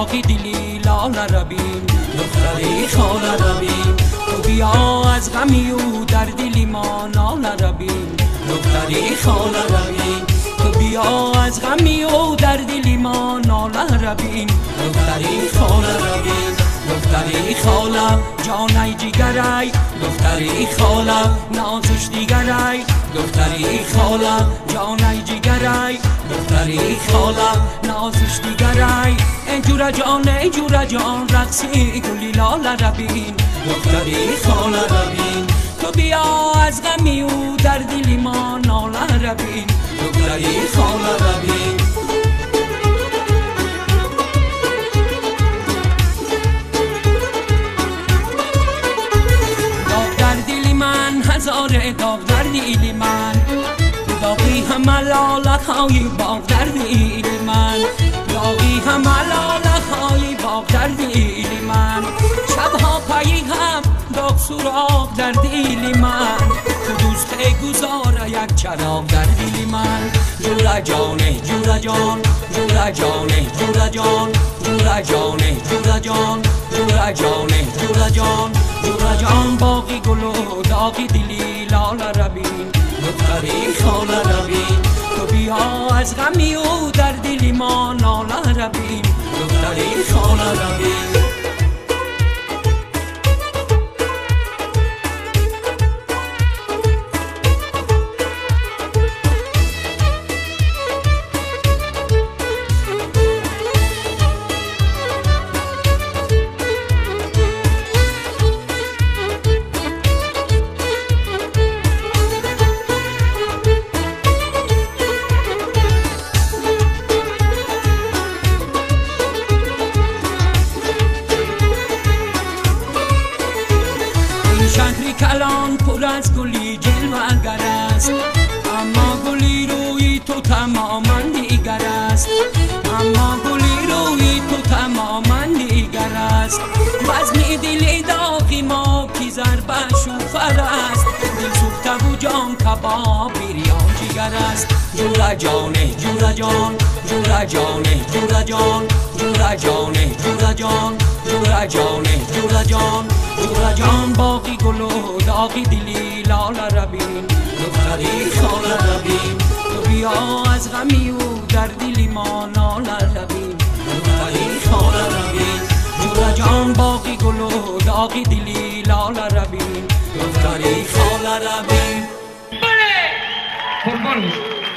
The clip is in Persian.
داغی دلی لاله ربین دختری خاله ربین تو بیا از غمی و در دلی ما ناله ربین دختری خاله ربین تو بیا از غمی و در دلی ما ناله ربین دختری خاله ربین دختری خاله جانای جگرای دختری خاله نازش دیگرای دختری خاله جانای جگرای دختری خاله نازش دیگرای ای جورا جان رقصی گلی لاله ربین دختری خاله ربین تو بیا از غمی و در دلی ما ناله ربین دختری خاله ربین داغ در دل من هزار داغ در دل من داغی هم لالت های باغ در دل من داغی هم لالت های باغ در دل من شبها پایی هم داغ سراغ در دل من تو دوست گذار یک چراغ در دل من جورا جانه جورا جان جورا جانه جورا جان جورا جانه جورا جان جورا جانه جورا جان جورا جان باقی گل و داغی دلی لاله ربین دختری خاله ربین تو بیا از غمی و در دلی ما ناله ربین دختری خاله ربین شهری کلان پر از گلی جلوه‌گر است اما گلی روی تو تماما دیگر است اما گلی روی تو تماما دیگر است وزن دل داغی ما کی ضربه شوفر است دل سوخته و جان کباب بریان جگر است جورا جانه جورا جان جورا جانه جورا جان جورا جانه جورا جان جورا جانه جورا جان جورا جان باقی گل و داغی دلی لاله ربین دختری خاله ربین تو بیا از غمی و در دلی ما ناله ربین دختری خاله ربین جورا جان باقی گل و داغی دلی لاله ربین دختری خاله ربین.